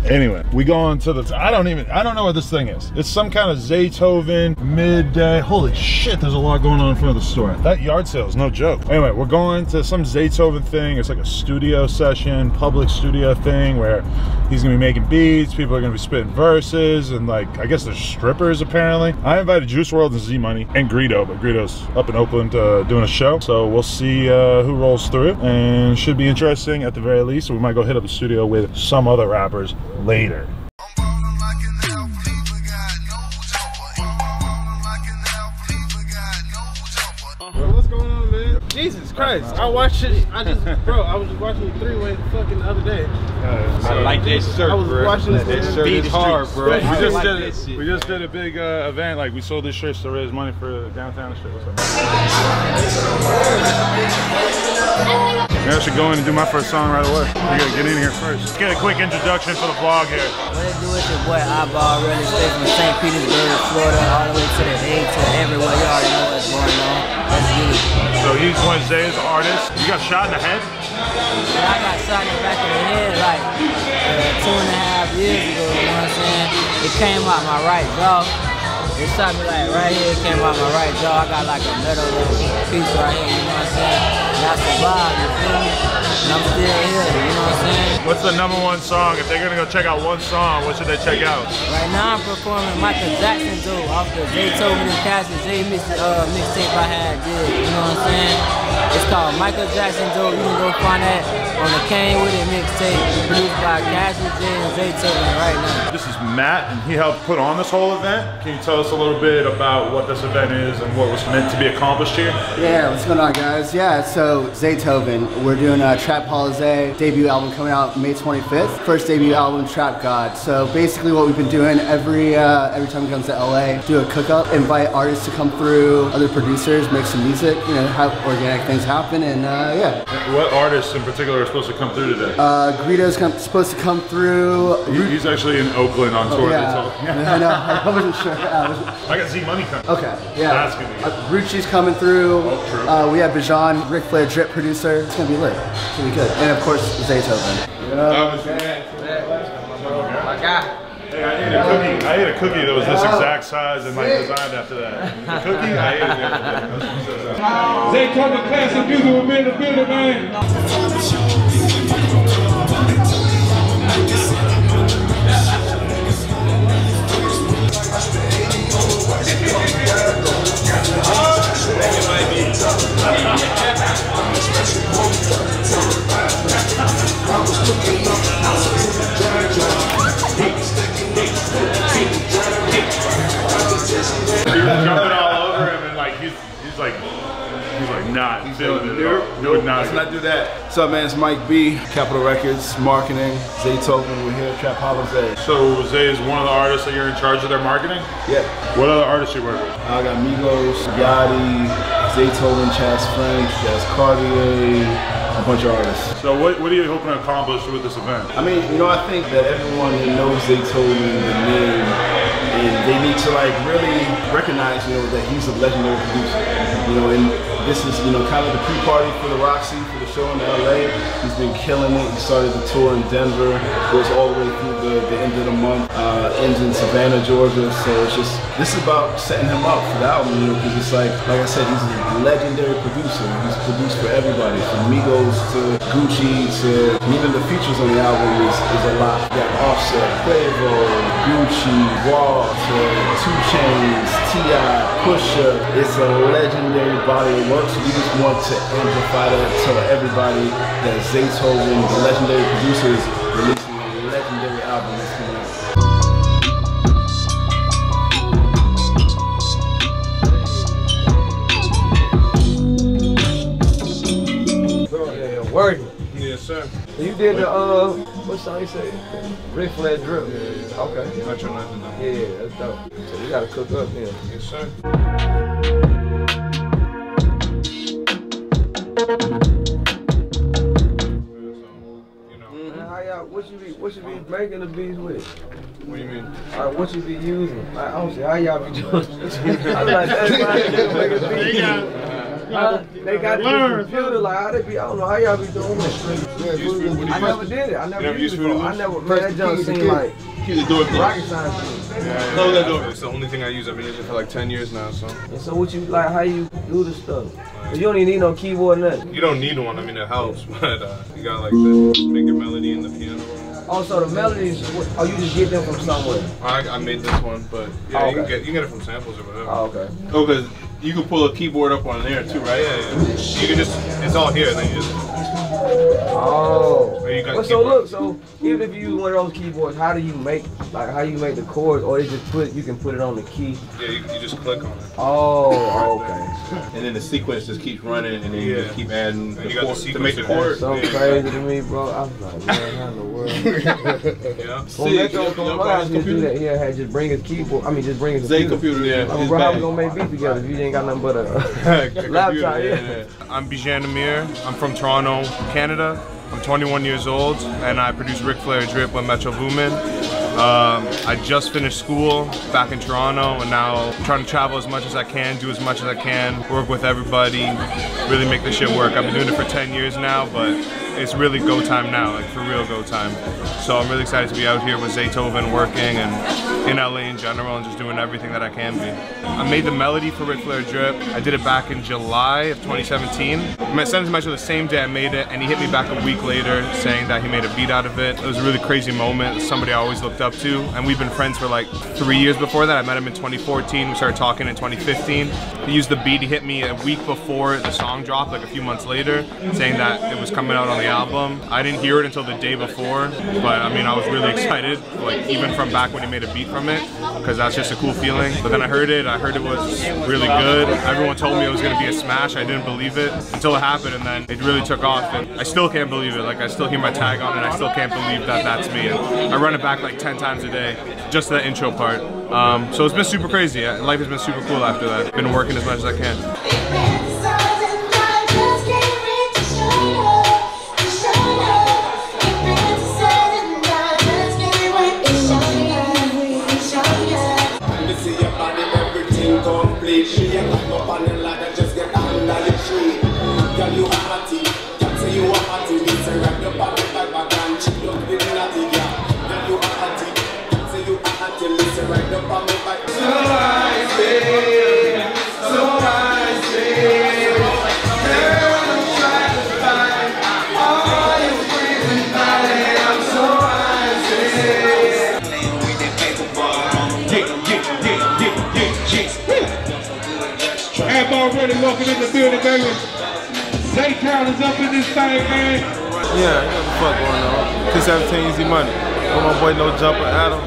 Anyway, we go on to the, I don't know what this thing is. It's some kind of Zaytoven midday. Holy shit, there's a lot going on in front of the store. That yard sale is no joke. Anyway, we're going to some Zaytoven thing. It's like a studio session, public studio thing where he's gonna be making beats, people are gonna be spitting verses, and like, I guess there's strippers apparently. I invited Juice WRLD and Z Money and Greedo, but Greedo's up in Oakland doing a show. So we'll see who rolls through, and should be interesting at the very least. We might go hit up the studio with some other rappers later. What's going on, man? Jesus Christ! I watched it. I was just watching the three-way fucking the other day. I like that shirt, I was watching that shirt is hard, bro. We just did a big event. Like, we sold these shirts to raise money for downtown and shit. What's up? Maybe I should go in and do my first song right away. We gotta get in here first. Let's get a quick introduction for the vlog here. What it do is your boy Eyeball, really straight from St. Petersburg, Florida, all the way to the A to everywhere. You already know what's going on. Let's get it. So he's one of Zay's artists. You got shot in the head? Yeah, I got shot in the back of the head like 2.5 years ago, you know what I'm saying? It came out my right jaw. It shot me like right here, it came out my right jaw. I got like a metal piece right here, you know what I'm saying? And I survived, you feel me? And I'm still here, you know what I'm saying? What's the #1 song? If they're gonna go check out one song, what should they check out? Right now I'm performing Michael Jackson dude off the Zaytoven and Cassie J mixtape I had did, you know what I'm saying? It's called Michael Jackson dude. You can go find that on the Kane With It mixtape produced by Cassie J and Zaytoven right now. This is Matt, and he helped put on this whole event. Can you tell us a little bit about what this event is and what was meant to be accomplished here? Yeah, what's going on, guys? Yeah, so Zaytoven, we're doing a Trap Holiday debut album coming out May 25th. First debut album, Trap God. So basically what we've been doing every time we come to LA, do a cook up, invite artists to come through, other producers, make some music, you know, have organic things happen, and yeah. What artists in particular are supposed to come through today? Greedo's supposed to come through. He's actually in Oakland on tour. Yeah, I know, I wasn't sure. I got Z Money coming. Okay, yeah. That's gonna be good. Rucci's coming through. Oh, true. We have Bijan, Ric Flair drip producer. It's gonna be lit. It's gonna be good. And of course, Zaytoven. My guy. Hey, I ate a cookie that was this exact size and like designed after that. The cookie, I ate it the other day. Zaytoven classic music with me in the building, man. He was jumping all over him and like he's like not feeling it. Nope, let's not do that. What's up, man? It's Mike B, Capitol Records, marketing, Zaytoven. We're here at Trap Holiday. So Zay is one of the artists that you're in charge of their marketing? Yeah. What other artists you work with? I got Migos, Yachty, Zaytoven, Chaz French, Jazz Cartier, a bunch of artists. So what are you hoping to accomplish with this event? I mean, you know, I think that everyone that knows Zaytoven, the name, and they need to like really recognize, you know, that he's a legendary producer. You know, and this is, you know, kind of the pre-party for the Roxy, for the show in LA. He's been killing it. He started the tour in Denver, goes all the way through the end of the month, ends in Savannah, Georgia. So it's just, this is about setting him up for the album, you know, because it's like I said, he's a legendary producer. He's produced for everybody, from Migos to Gucci to even the features on the album is a lot. You got Offset, Quavo, Gucci, Raw, to 2 Chainz, T.I., Pusha. It's a legendary body of work, so we just want to amplify that and tell everybody that Zaytoven, the legendary producer, is releasing a legendary album that's coming out. Word. Yes, sir. You did the what song you say? Ric Flair drip. Yeah. Okay. Metro Legend. Yeah, that's dope. So we gotta cook up here. Yes, sir. What you be making the beats with? What do you mean? What you be using? Like, honestly, how y'all be doing? I was like, that's fine. Make a beat. They got the computer, like how they be, I don't know how y'all be doing it. I never did it. I never used it before. I never, man, that junk seemed like rocket science to me. It's the only thing I use. I've been using it for like 10 years now, so. And so what you, like, how you do this stuff? You don't even need no keyboard or nothing. You don't need one, I mean it helps, but you got like the make your melody in the piano. Also the melodies, oh you just get them from somewhere? I made this one, but yeah, oh, okay. you can get it from samples or whatever. Oh, okay. Oh, because you can pull a keyboard up on there too, right? Yeah. You can just, it's all here, and then you just. Oh. You got well, so look, so even if you use one of those keyboards, how do you make, like, how you make the chords, or you just you can put it on the key? Yeah, you just click on it. Oh, okay. And then the sequence just keeps running, and then you just keep adding the chords to make the chord. So crazy to me, bro. I was like, man, how in the world? Yeah. When Metro come around, he do that. He had just bring his keyboard. I mean, just bring his computer. Yeah. Like, bro, how we gonna make beats together if you ain't got nothing but a laptop? Yeah. I'm Bijan Amir. I'm from Toronto, Canada. I'm 21 years old, and I produce Ric Flair Drip with Metro Boomin. I just finished school back in Toronto, and now I'm trying to travel as much as I can, do as much as I can, work with everybody, really make this shit work. I've been doing it for 10 years now, but it's really go time now, like for real go time. So I'm really excited to be out here with Zaytoven working and in LA in general and just doing everything that I can be. I made the melody for Ric Flair Drip. I did it back in July of 2017. I sent him to the same day I made it, and he hit me back a week later saying that he made a beat out of it. It was a really crazy moment, somebody I always looked up to, and we've been friends for like 3 years before that. I met him in 2014, we started talking in 2015. He used the beat, he hit me a week before the song dropped, like a few months later, saying that it was coming out on the album. I didn't hear it until the day before, but I mean, I was really excited, like even from back when he made a beat from it, because that's just a cool feeling. But then I heard it was really good. Everyone told me it was gonna be a smash. I didn't believe it until it happened, and then it really took off, and I still can't believe it. Like, I still hear my tag on it, and I still can't believe that that's me. And I run it back like 10 times a day, just the intro part. So it's been super crazy. Life has been super cool after that. Been working as much as I can. Already walking in the building, baby. Zaytown is up in this thing, man. Yeah, you know what the fuck going on. 217 Easy Money. With my boy No Jumper Adam.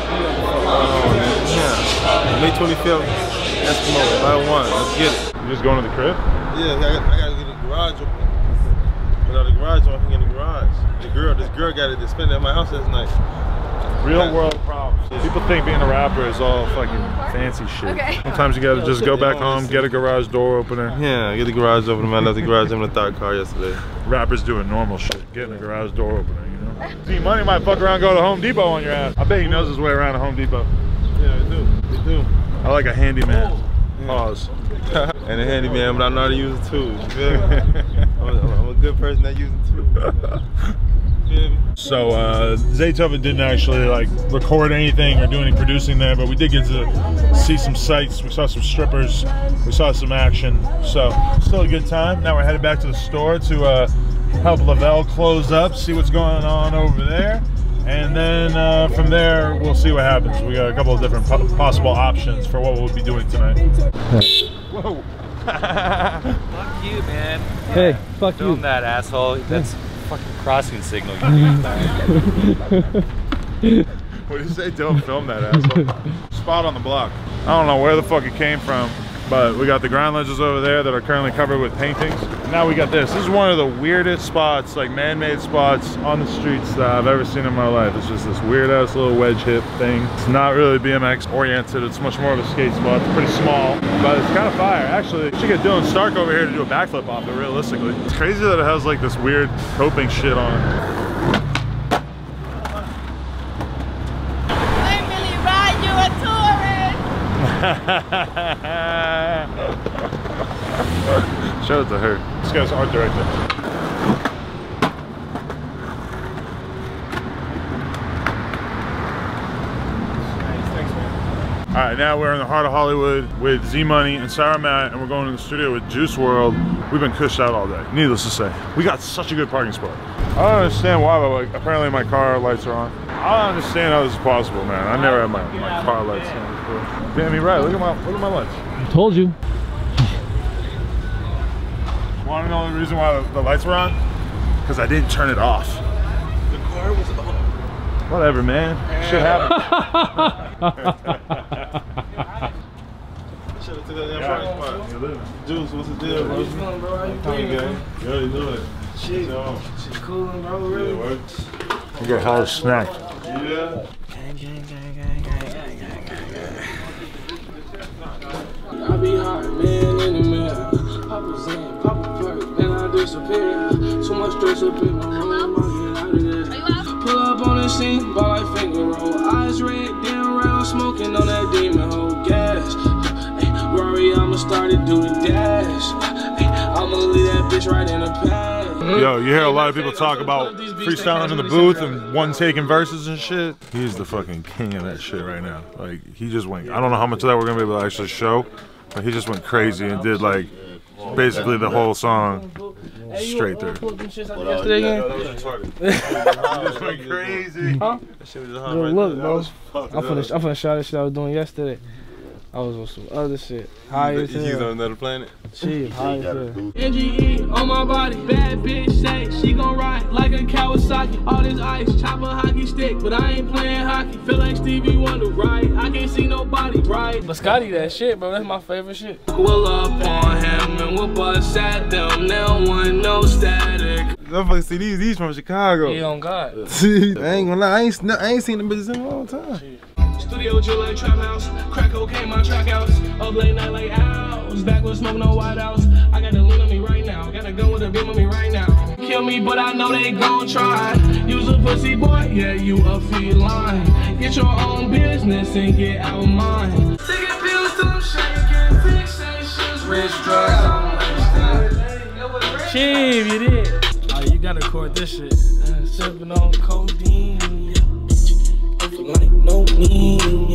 Yeah. May 25th, Eskimo, by 1. Let's get it. You just going to the crib? Yeah, I gotta get the garage open. Without the garage open, I can get in the garage. This girl got it to spend at my house last night. Real world problems. People think being a rapper is all fucking fancy shit. Okay. Sometimes you gotta just go back home, get a garage door opener. Yeah, get the garage opener. I left the garage in the third car yesterday. Rappers doing normal shit, getting a garage door opener, you know? See, Money might fuck around, go to Home Depot on your ass. I bet he knows his way around a Home Depot. Yeah, they do. I like a handyman. Yeah. Pause. And a handyman, but I know how to use the tools. You feel me? I'm a good person that uses tools. So Zaytoven didn't actually like record anything or do any producing there, but we did get to see some sights. We saw some strippers, we saw some action. So still a good time. Now we're headed back to the store to help Lavelle close up, see what's going on over there, and then from there we'll see what happens. We got a couple of different possible options for what we'll be doing tonight. Whoa. Fuck you, man. Hey, fuck you. Film that, asshole. That's fucking crossing signal. What did you say? Don't film that, asshole. Spot on the block. I don't know where the fuck it came from, but we got the ground ledges over there that are currently covered with paintings. Now we got this. This is one of the weirdest spots, like man-made spots on the streets that I've ever seen in my life. It's just this weird-ass little wedge hip thing. It's not really BMX oriented. It's much more of a skate spot. It's pretty small, but it's kind of fire. Actually, we should get Dylan Stark over here to do a backflip off it, realistically. It's crazy that it has like this weird coping shit on it. Shout out to her. This guy's art director. All right, now we're in the heart of Hollywood with Z Money and Sarah Matt, and we're going to the studio with Juice WRLD. We've been cushed out all day. Needless to say, we got such a good parking spot. I don't understand why, but like, apparently my car lights are on. I don't understand how this is possible, man. I never had my car lights on before. Damn, you're right. Look at my lights. I told you. Want to know the reason why the lights were on? Because I didn't turn it off. The car was on. Whatever, man. Shit happens. Should have took that damn parking spot. Juice, what's the deal, bro? What's going on, bro? How you How you doing? doing? You already know it. Shit. Shit coolin', bro, really? Yeah, work. You got hella snack. Yeah. I be hot, man, in the mirror. Papa Zan, Papa Perk, then I disappear. Too much stress up in my room, I get out of there. Pull up on the scene, ball like finger roll. Eyes red, damn round, smoking on that demon hole. Gas, Rory, I'ma start to do the dash. I'ma leave that bitch right in the past. Yo, you hear a lot of people talk about freestyling in the booth and one taking verses and shit. He's the fucking king of that shit right now. Like, he just went, I don't know how much of that we're gonna be able to actually show, but he just went crazy and did like basically the whole song straight through. Yesterday again? He just went crazy. Huh? Good look, bro. I'm finna shout that shit I was doing yesterday. I was on some other shit. High as hell. He's on another planet. Shit, high as hell. NGE on my body. Bad bitch say she gon' ride like a Kawasaki. All this ice, chop a hockey stick, but I ain't playing hockey. Feel like Stevie Wonder, right? I can't see nobody, right? But Scotty, that shit, bro, that's my favorite shit. We'll up on him and we'll bust at them. They don't want no static. Motherfuckers see these from Chicago. He on God. I ain't gonna lie, I ain't seen them bitches in a long time. Studio drill like trap house, crack cocaine my track house. Up late night like owls, backwards smoke no white house. I got the lean on me right now, got a gun with a beam on me right now. Kill me, but I know they gon' try. Use a pussy boy, yeah, you a feline. Get your own business and get out mine. Taking pills till I'm shaking, fixations, rich drugs, I'm wasted. Chief, you did. Oh, you gotta record this shit. Sipping on codeine. Like no mean,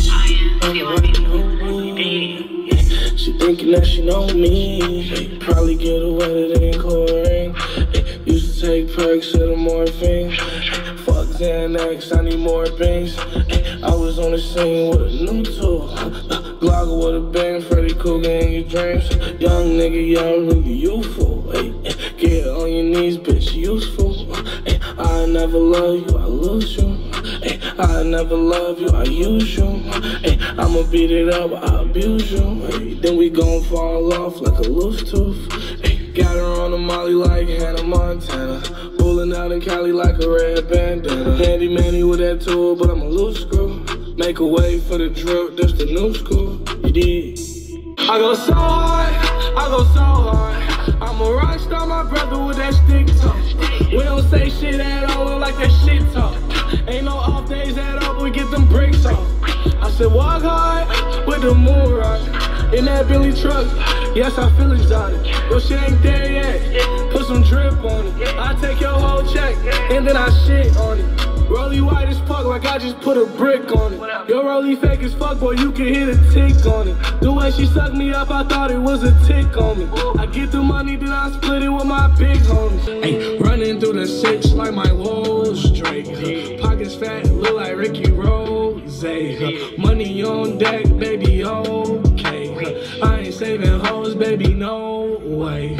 she thinking that she know me. Probably get away than chlorine. Used to take perks to the morphine. Fuck Xanax, I need more beans. I was on the scene with a new tool. Glock with a bang, Freddy Krueger in your dreams. Young nigga, young, really youthful. Get on your knees, bitch, useful. I never love you, I lose you. I never love you, I use you. I'ma beat it up, I abuse you. Then we gon' fall off like a loose tooth. Got her on the molly like Hannah Montana. Rolling out in Cali like a red bandana. Handy manny with that tool, but I'm a loose screw. Make a way for the drip, that's the new school. You did. I go so hard, I go so hard. I'm a rock star, my brother with that stick talk. We don't say shit at all, we like that shit talk. Ain't no off days at all, but we get them bricks off. I said walk hard with the moon rock. In that Billy truck, yes I feel exotic. Your shit ain't there yet, put some drip on it. I take your whole check, and then I shit on it. Rollie white as fuck, like I just put a brick on it. Your rollie fake as fuck, boy, you can hit a tick on it. The way she sucked me up, I thought it was a tick on me. I get the money, then I split it with my big homies. Ay, running through the six like my Wall Street. Pockets fat, look like Ricky Rose. Money on deck, baby, okay. I ain't saving hoes, baby, no way.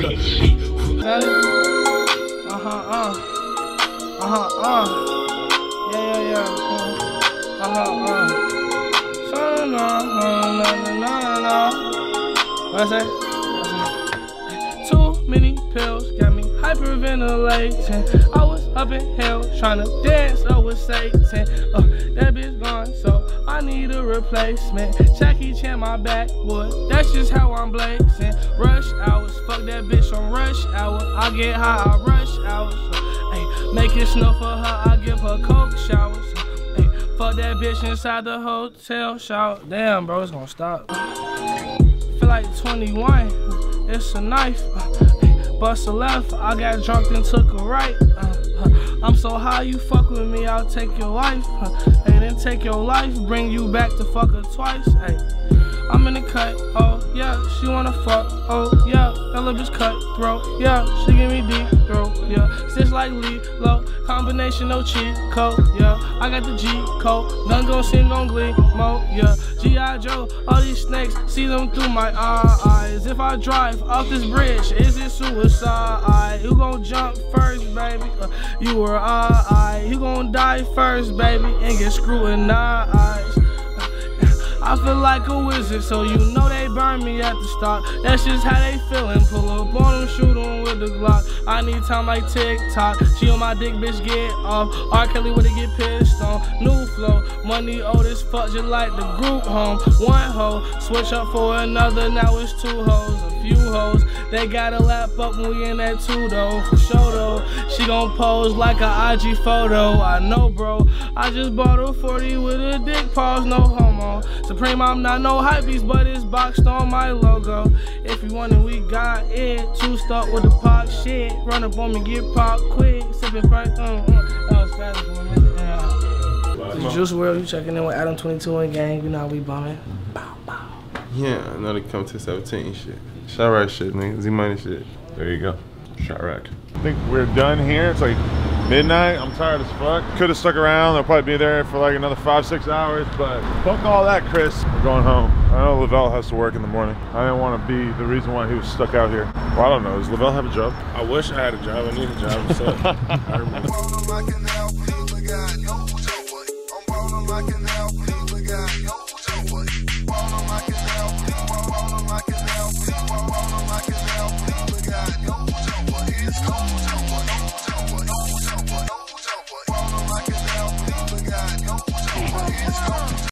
Yeah. What's that? Too many pills got me hyperventilating. I was up in hell trying to dance up with Satan. That bitch gone, so I need a replacement. Jackie Chan my backwood, that's just how I'm blazing. Rush hours, fuck that bitch on rush hour. I get high, I rush hours. Make it snow for her, I give her coke showers. Fuck that bitch inside the hotel shower. Damn, bro, it's gonna stop. Feel like 21. it's a knife. Bust a left, I got drunk and took a right. I'm so high, you fuck with me, I'll take your life. And then take your life, bring you back to fuck her twice. Ay. I'm in the cut, oh yeah, she wanna fuck, oh yeah, that little bitch cutthroat, yeah, she give me deep throat, yeah, stitch like Lilo, combination no cheat code, yeah, I got the G code, done gon' sing on Glee mode, yeah, G.I. Joe, all these snakes, see them through my eyes, if I drive off this bridge, is it suicide, who gon' jump first, baby, you or I, who gon' die first, baby, and get scrutinized. I feel like a wizard, so you know they burn me at the start. That's just how they feelin'. Pull up on them, shoot them with the Glock. I need time like TikTok. She on my dick, bitch, get off. R. Kelly would it get pissed on. New flow, money old as fuck, just like the group home. One hoe, switch up for another, now it's two hoes. A few hoes, they gotta lap up when we in that two though. For sure though, she gon' pose like a IG photo. I know, bro. I just bought a 40 with a dick pause, no homo. Supreme, I'm not no hypebeast, but it's boxed on my logo. If you want it, we got it. Two stuck with the pop shit. Run up on me, get pop quick. Sipping first, that was fast for a minute. Yeah. Juice WRLD, you checking in with Adam 22 and gang. You know how we bumming. Bow, bow. Yeah, I know they come to 17 shit. Chirac shit, nigga. Z-Money shit. There you go. Chirac. I think we're done here. It's like midnight. I'm tired as fuck. Could have stuck around. I'll probably be there for like another 5-6 hours, but fuck all that, Chris. We're going home. I know Lavelle has to work in the morning. I didn't want to be the reason why he was stuck out here. Well, I don't know. Does Lavelle have a job? I wish I had a job. I need a job. So I remember.